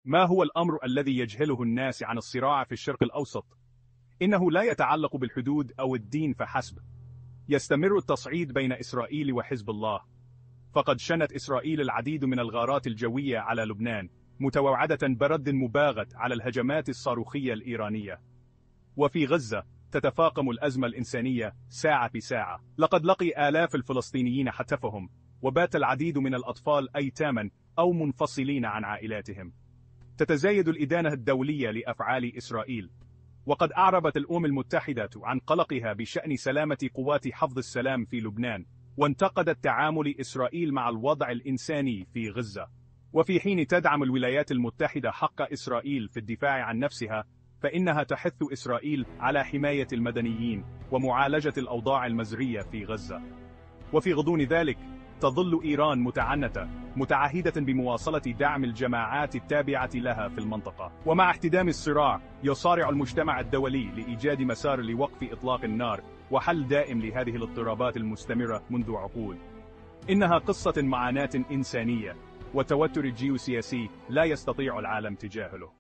ما هو الأمر الذي يجهله الناس عن الصراع في الشرق الأوسط؟ إنه لا يتعلق بالحدود أو الدين فحسب. يستمر التصعيد بين إسرائيل وحزب الله. فقد شنت إسرائيل العديد من الغارات الجوية على لبنان، متوعدة برد مباغت على الهجمات الصاروخية الإيرانية. وفي غزة تتفاقم الأزمة الإنسانية ساعة بساعة. لقد لقي آلاف الفلسطينيين حتفهم، وبات العديد من الأطفال أيتاما أو منفصلين عن عائلاتهم. تتزايد الإدانة الدولية لأفعال إسرائيل، وقد أعربت الأمم المتحدة عن قلقها بشأن سلامة قوات حفظ السلام في لبنان، وانتقدت تعامل إسرائيل مع الوضع الإنساني في غزة. وفي حين تدعم الولايات المتحدة حق إسرائيل في الدفاع عن نفسها، فإنها تحث إسرائيل على حماية المدنيين ومعالجة الأوضاع المزرية في غزة. وفي غضون ذلك تظل إيران متعنتة، متعهدة بمواصلة دعم الجماعات التابعة لها في المنطقة. ومع احتدام الصراع، يصارع المجتمع الدولي لإيجاد مسار لوقف إطلاق النار وحل دائم لهذه الاضطرابات المستمرة منذ عقود. إنها قصة معاناة إنسانية وتوتر جيوسياسي لا يستطيع العالم تجاهله.